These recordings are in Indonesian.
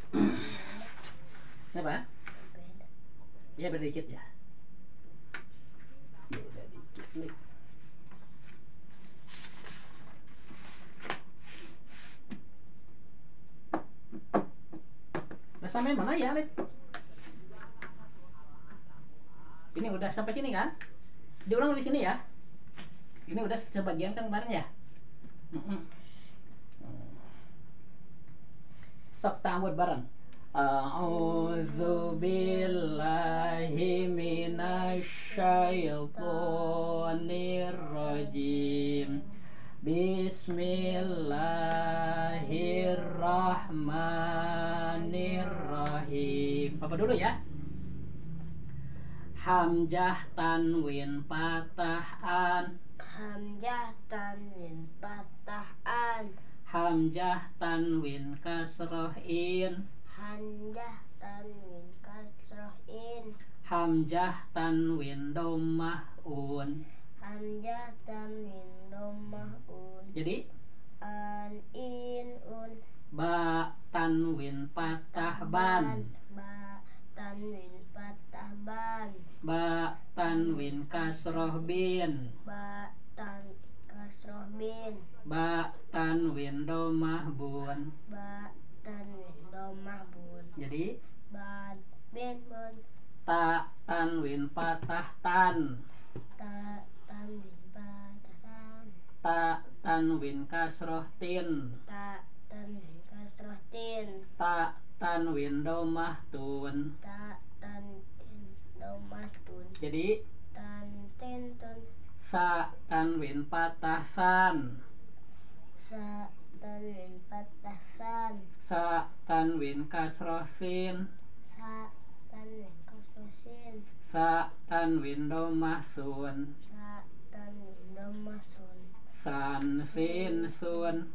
Apa? Ya beda dikit ya. Beda dikit nih. Udah sampai mana ya, Lip? Ini udah sampai sini kan? Diulang di sini ya. Ini udah sebagian kan kemarin ya. Sok ta'awud bareng. A'udzu billahi minasyaitonir rajim. Bismillahirrahmanirrahim. Apa dulu ya? Hamzah tanwin patahan. Hamzah tanwin patahan. Hamzah tanwin kasroh in. Hamzah tanwin kasroh in. Hamzah tanwin dhammah un. Hamzah tanwin dhammah un. Jadi An in un. ba tanwin patah ban. Ba tanwin patah ban. Ba tanwin kasroh bin. Ba tan kasroh bin. Ba tanwin dhammah bun. Ba tanwin dhammah bun. Jadi Ban bin bun. ta tanwin patah tan. Ta tanwin patahan. Ta tanwin kasroh tin. Ta tanwin kasroh tin. Ta tanwin dhammah tun. Ta tanwin dhammah tun. Jadi Tan tin tun. sa tanwin patah san. Sa tanwin patahan. Sa tanwin kasroh sin. Sa tanwin kasroh sin. Sa tanwin dhammah sun. Sa tanwin dhammah sun. San sin sun.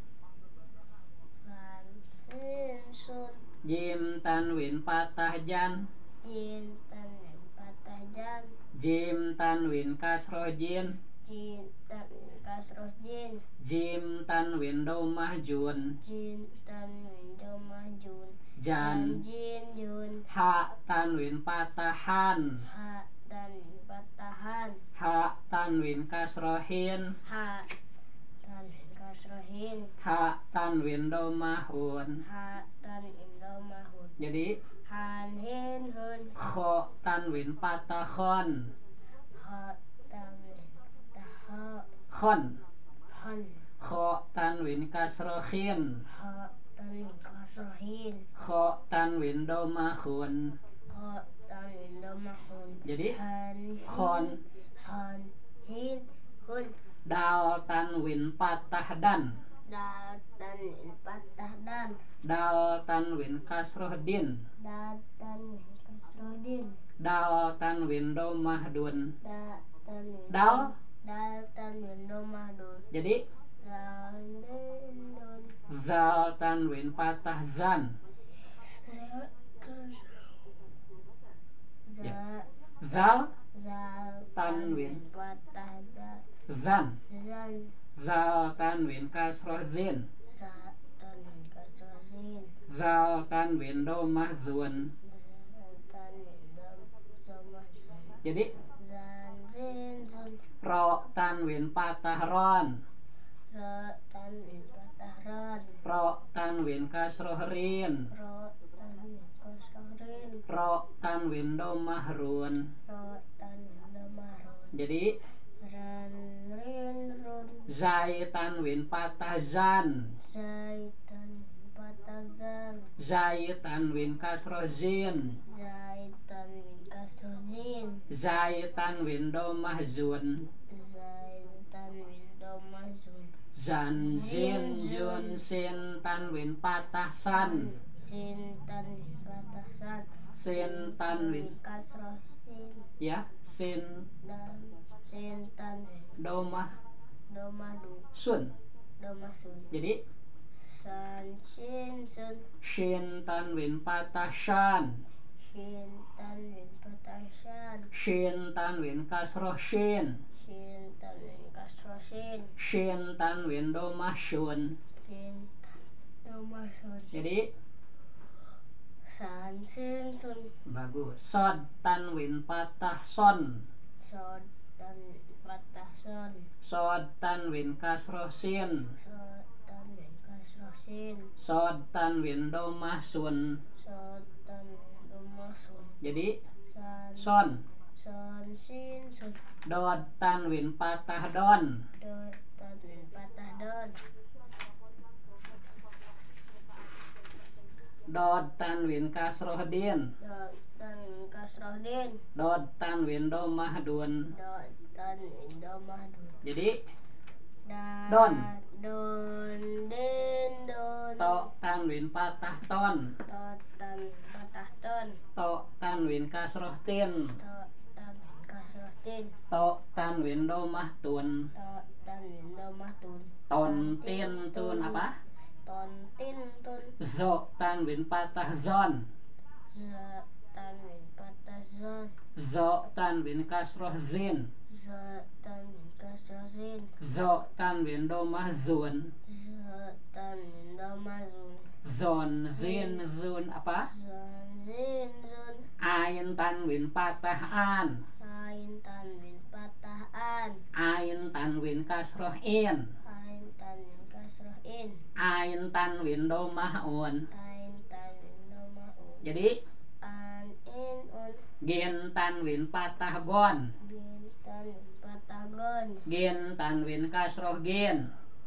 Fan sin sun. Jim tanwin patah jan. Jin tanwin patahan. Jim tanwin kasroh jin. Jin tanwin kasroh jin. Jim tanwin dhammah jun. Jin tanwin dhammah jun. Jan Jin jun. ha tanwin patahan. Ha tanwin patahan. Ha tanwin kasrohin. Ha tanwin kasrohin. Ha tanwin dhammah un. Ha tanwin dhammah hun. Jadi Han hin hun. kho tanwin patakhon. Ha tanwin pataha. Khon. Han. Kho tanwin kasrohin. Ha tanwin kasrohin. Kho tanwin dhammah khun. Ha tanwin dhammah hun. Jadi Han khon. Han hin hun. Dal tanwin patah dan. Dal tanwin patah dan. Dal tanwin kasroh din. Dal tanwin kasrohin. Dal tanwin dhammah dun. Da tanwin. Dal. Dal tanwin dhammah dun. Jadi Dal din dun. zal tanwin patah zan. Za Zal zal tanwin patah da. zan. Zan Zal tanwin kasroh zin. za tanwin kasrohin. Zal tanwin dhammah zun. Tanwin dhammah zun. Jadi Zan zin zun. ro tanwin patah ron. Ra tanwin patah ran. Ro tanwin kasroh rin. Ro tanwin kasrohin. Ro tanwin dhammah run. Ro tanwin dhammah run. Jadi Ran rin run. zai tanwin patah zan. Zai tanwin patah zan. Zai tanwin kasroh zin. Zai tanwin kasrohin. Zai tanwin dhammah zun. Zai tanwin dhammah zun. Zan zin jun sin tanwin patah san. Sin tanwin patah san. Sin tanwin kasrohin. ya sin Dan sin tanwin dhammah dhammah du. sun. Dhammah sun. Jadi San sin sun. shin tanwin patah shan. Shin tanwin patah shan. Shin tanwin kasroh shin. Shin tanwin kasroh shin. Shin tanwin dhammah shun. Shin dhammah sun. Jadi San sin sun. Bagus. Sod tanwin patah son. Sod tanwin patah son. Sod tanwin kasroh sin. Sod tanwin kasroh sin. Sod tanwin domah sun. Sod tanwin domah sun. Jadi San son. son sin sun. Dod tanwin patah don. Dod tanwin patah don. Dod tanwin kasroh din. Dod tanwin kasroh din. Dod tanwin domah dun. Dod tanwin domah dun. Jadi Don din don. to tanwin patah ton. To tanwin patah ton. To tanwin kasroh tin. To tanwin kasroh tin. To tanwin domah tun. To tanwin domah tun. Ton tin tun apa? Ton tin tun. Zo tanwin patah zon. Zo tanwin patah zon. Zo tanwin kasroh zin. Zo tanwin kasroh zin. Zo tanwin domah zun. Zo tanwin domah zun. Zon zin zun apa? Zon zin zun. Ain tanwin patah an. Ain tanwin patah an. Ain tanwin kasroh in. Ain tanwin kasroh in. Ain tanwin domah un. Ain tanwin domah un. Jadi An in un. gin tanwin patah gon. Bin tanwin patah gon. Gin tanwin kasroh gin.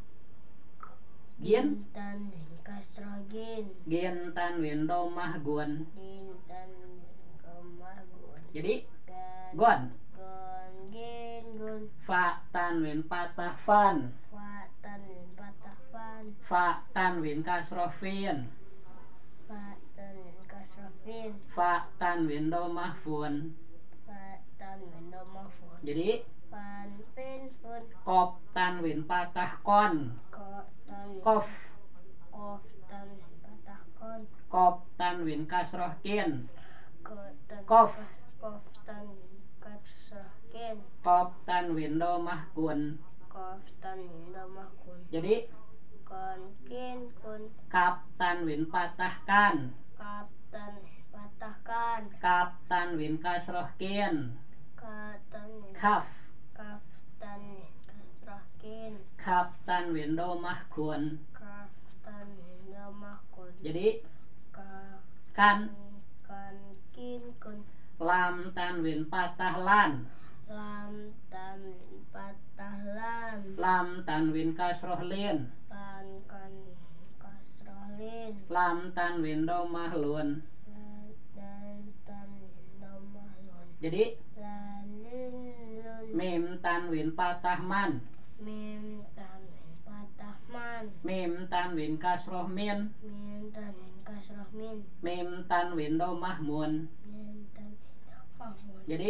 Gin. Tanwin kasroh gin. Gin tanwin domah gun. Din tanwin domah gun. Jadi Gan gon. gon gin gun. Fa tanwin patah fan. Fa tanwin patah fan. Fa tanwin kasroh fin. Fa tanwin kasroh fin. Fa tanwin domah fun. Fa tanwin domah fun. Jadi Fan fin fun. kop tanwin patah kon. Ko tanwin Kof. kof tanwin patah kon. Kop tanwin kasroh kin. Ko tanwin Kof. kof tanwin kasroh kin. Kop tanwin domah kun. Kof tanwin domah kun. Jadi Kon kin kun. kap tanwin patah kan. Kap tanwin patah kan. Kap tanwin kasroh kin. Ka tanwin Kaf. kaf tanwin kasroh kin. Kap tanwin domah kun. Kaf tanwin domah kun. Jadi Ka kan. kan kin kun. Lam tanwin patah lan. Lam tanwin patah lam. Lam tanwin kasroh lin. Lan kan kasroh lin. Lam tanwin domah lun. Dan tanwin domah lun. Jadi Lan lin lun. mim tanwin patah man. Mim tanwin patah man. Mim tanwin kasroh min. Mim tanwin kasroh min. Mim tanwin domah mun. Mim tanwin domah mun. Jadi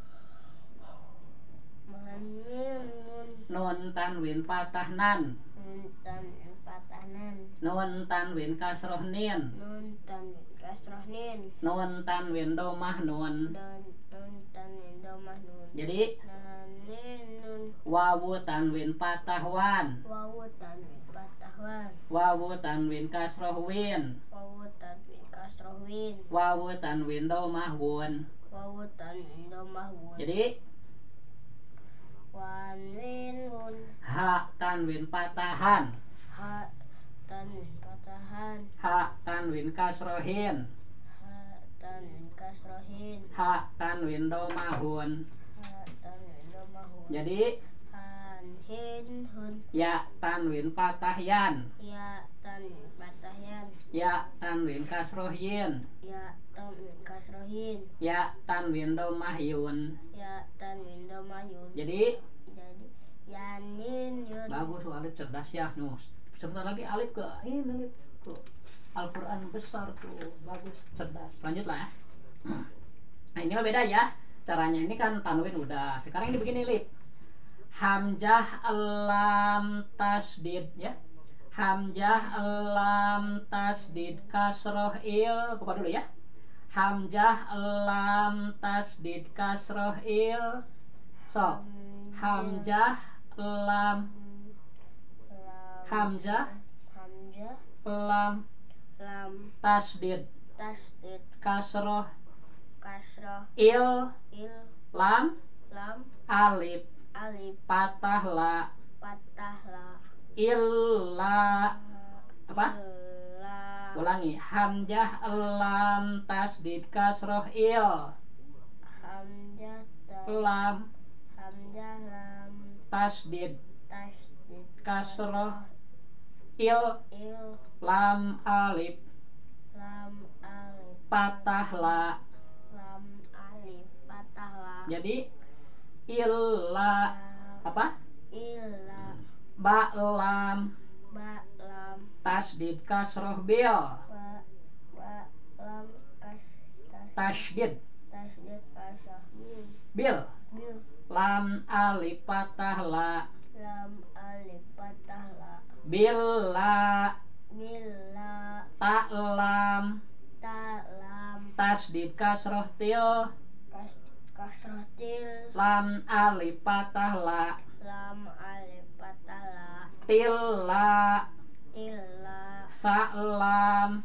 Man mim mun. nun tanwin patah nan. Nun tanwin patah nan. Nun tanwin kasroh nin. Nun tanwin kasroh nin. Nun tanwin domah nun. Dan nun tanwin domah nun. Jadi Nan nin nun. wawu tanwin patah wan. Wawu tanwin patah wan. Wawu tanwin kasroh win. Wawu tanwin kasroh win. Wawu tanwin domah wun. Wawu tanwin domah wun. Jadi Wan win wun. ha tanwin patahan. Ha tanwin patahan. Ha tanwin kasrohin. Ha tanwin kasrohin. Ha tanwin domahun. Ha tanwin domah wun. Jadi Han hin hun. ya tanwin patah yan. Ya tanwin patahan. Ya tanwin kasroh yin. Ya tanwin kasrohin. Ya tanwin domah yun. Ya tanwin domah yun. Jadi yanin yun. bagus, Alif cerdas ya. Nuh, sebentar lagi Alif ke ini, Alif ke Al-Quran besar tuh. Bagus, cerdas. Lanjutlah ya. Nah ini mah beda ya caranya. Ini kan tanwin udah. Sekarang ini begini, Alif. Hamzah lam tasdid ya. Hamzah lam tasdid kasroh il. Buka dulu ya. Hamzah lam tasdid kasroh il. So, hamzah lam. Hamzah Hamzah lam lam tasdid tasdid kasroh kasroh il il lam lam alif alif patah la patah la illa apa? illa Ulangi, hamzah lam tasdid kasroh il hamzah lam hamzah lam tasdid tasdid kasroh il il lam alif lam alif patah la. lam alif patah la Jadi illa apa? illa Ba lam ba lam tasdid kasroh bil ba lam tasdid tasdid kasroh bil bil lam alif patah la lam alif patah la bila bila ta lam ta lam tasdid kasroh til kasroh til lam alif patah la lam alif patah la tilla tilla sa'lam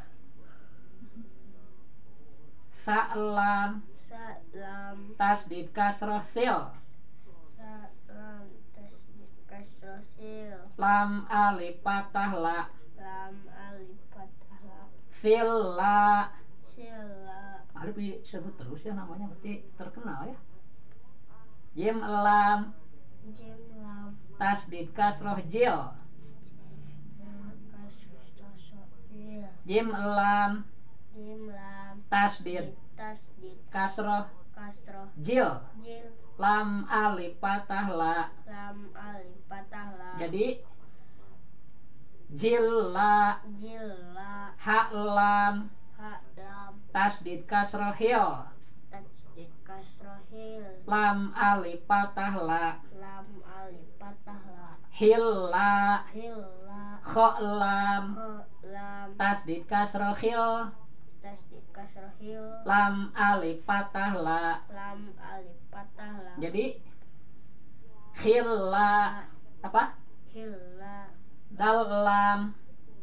sa'lam salam tasdid kasroh sil salam tasdid kasroh sil lam alif patah la lam alif patah la silla. sila Harus disebut terus ya, namanya berarti terkenal ya. Jim lam jim lam tasdid kasroh jil kasroh jil jim lam jim lam tasdid tasdid kasroh kasroh jil jil lam alif patah la. lam alif patah la Jadi jilla jilla ha lam ha lam tasdid kasroh hil tasdid kasroh hil lam alif patah la lam alif patah la hilla hilla kho lam ho lam tasdid kasroh hil tasdid kasroh hil lam alif patah la. lam alif patah la Jadi khilla apa? hilla Dal lam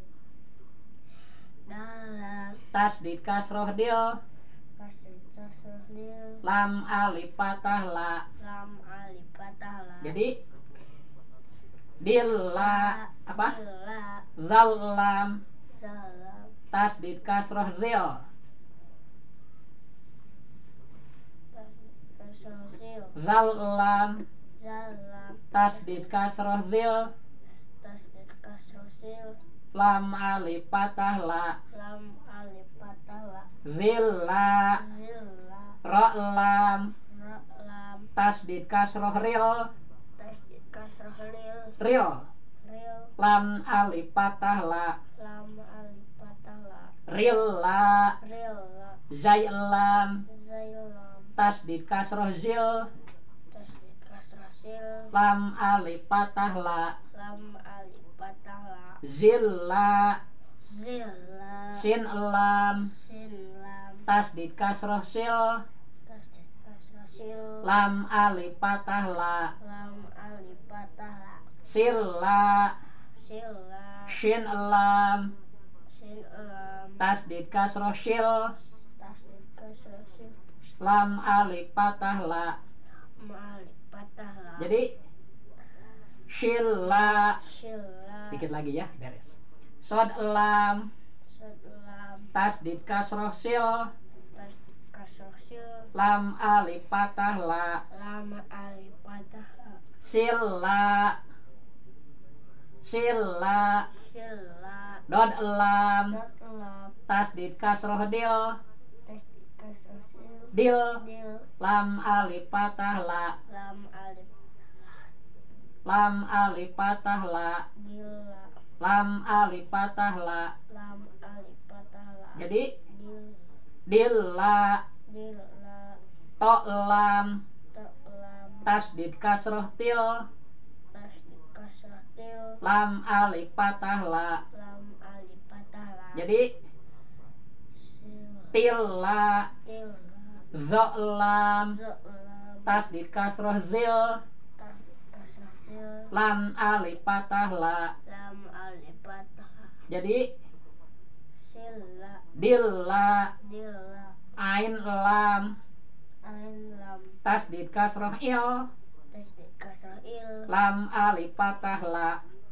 dalam tasdid kasroh dil tasdid kasroh hil lam alif patah la. lam alif patah la Jadi dilla apa? hilla Zal lam zalam tasdid kasroh zil tasdid kasroh hil zal lam zalam tasdid kasroh zil tasdid kasroh hil lam alif patah la lam alif patah la zilla zilla ro lam ra lam tasdid kasroh ril tasdid kasroh lil ril ril lam alif patah la lam alif patah la ril la ril la zai lam zailam tasdid kasroh zil tasdid kasroh sil lam alif patah la lam alif patah la zilla zilla sin lam sin lam tasdid kasroh sil tasdid kasroh sil lam alif patah la lam alif patah la silla sila shin lam sin lam tasdid kasroh shil tasdid kasroh sil lam alif patah la. lam alif patah la Jadi shilla sila sedikit lagi ya, beres. Sod lam lam tasdid kasroh sil tasdid kasroh sil lam alif patah la lam alif patah la silla silla sila dod lam dot lam tasdid kasroh dil tasdid kasroh sil dil dil lam alif patah la lam alif patah la dil la lam alif patah la. lam alif patah la Jadi dil dil la dil la to lam to lam tasdid kasroh til tasdid kasroh til lam alif patah la. lam alif patah la Jadi sil til la til la zo lam zo lam tasdid kasroh zil tasdid kasroh til lam alif patah la. lam alif patah la Jadi sil la Dilla. Dilla. Ain lam. Ain lam. Tasdid kasroh il. Tasdid kasrah il. Lam alif patah la.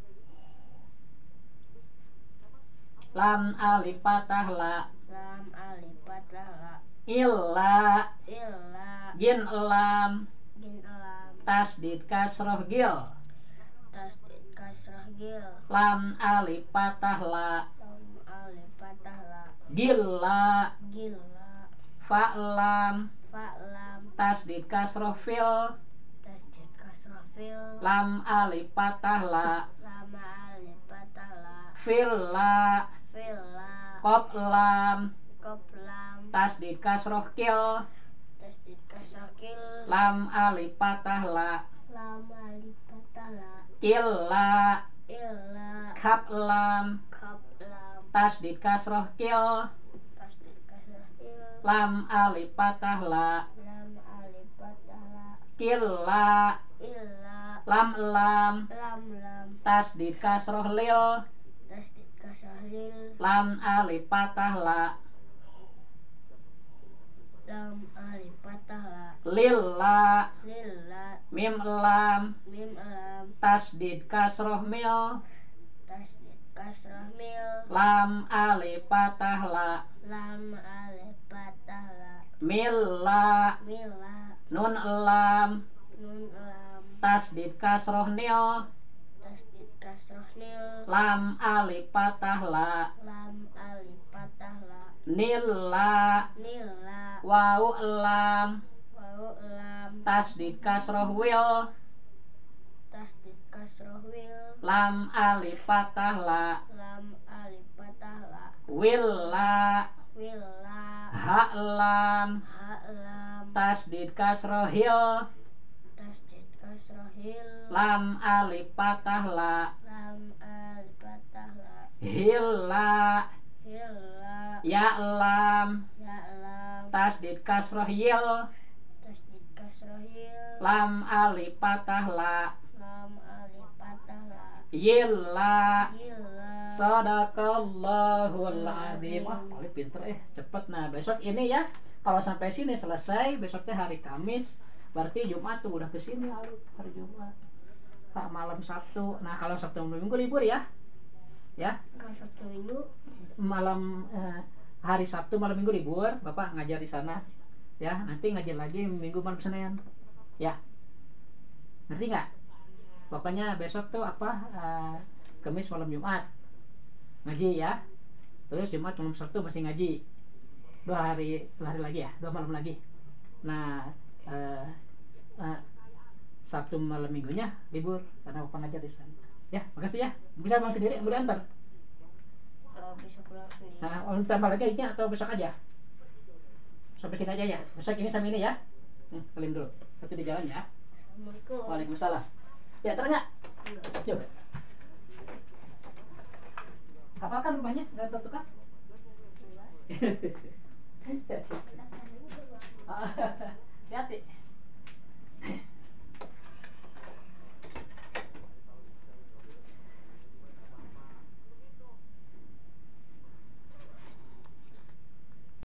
Lam alif patah la. Lam alif patah la. Illa. Illa. Jin lam. Jin lam. Tasdid kasroh gil. Tasdid kasrah gil. Lam alif patah la. Lam alif patah la. Gilla. Gilla. Fa lam. Fa lam. Tasdid kasroh fil. Tasdid kasrah fil. Lam alif patah la. Lam alif patah la. Fil la. Fil la. Qaf lam. Qaf lam. Tasdid kasroh kil. Tasdid kasrah kil. Lam alif patah la. Lam alif patah la. Kil la. Illa. Kaf lam. Qaf lam. Tasdid kasroh kil. Tasdid kasrah kil. Lam alif patah la. Lam alif patah la. Kil la. Illa. Lam lam. Lam lam. Tasdid kasroh lil. Tasdid kasrah lil. Lam alif patah la. Lam alif patah la. Lil la. Lilla. Mim lam. Mim lam. Tasdid kasroh mil. Tasdid kasrah mil. Lam alif patah la. Lam alif patah la. Mil la. Mila. Nun lam. Nun lam. Tasdid kasroh nil. Tasdid kasrah nil. Lam alif patah la. Lam alif patah la. Nil la. Nila. Waw lam. Waw lam. Tasdid kasroh wil. Tasdid kasrah wil. Lam alif patah la. Lam alif patah la. Wil la. Willa. Ha lam. Ha lam. Tasdid kasroh hil. Tasdid kasrah hil. Lam alif patah la. Lam alif patah la. Hil la. Hilla. Ya lam. Ya lam. Tasdid kasroh yil. Tasdid kasrah hil. Lam alif patah la. Lam alif patah la. Yil la. Yilla. Sadaqallahul azim. Wah, paling pinter cepet. Nah, besok ini ya. Kalau sampai sini selesai, besoknya hari Kamis. Berarti Jumat tuh udah kesini hari Jumat. Pak malam Sabtu. Nah, kalau Sabtu Minggu libur ya. Ya, Kalau Sabtu Minggu malam hari Sabtu malam Minggu libur. Bapak ngajar di sana. Ya, nanti ngajar lagi Minggu malam Senin. Ya. Ngerti nggak? Pokoknya besok tuh apa? Kamis malam Jumat. Ngaji ya. Terus Jumat malam Sabtu masih ngaji. 2 hari lagi ya, 2 malam lagi. Nah, Sabtu malam Minggunya libur karena Bapak ngajar di sana. Ya, makasih ya. Bisa pulang sendiri, boleh antar. bisa pulang sendiri. Nah, mau tambah lagi ini atau besok aja? Sampai sini aja ya. Besok ini sampai ini ya. Salim dulu. Satu di jalan ya. Assalamualaikum. Waalaikumsalam. Ya, ternyata. Yuk. Hafalkan rumahnya, nggak tertukar? Ya, sih.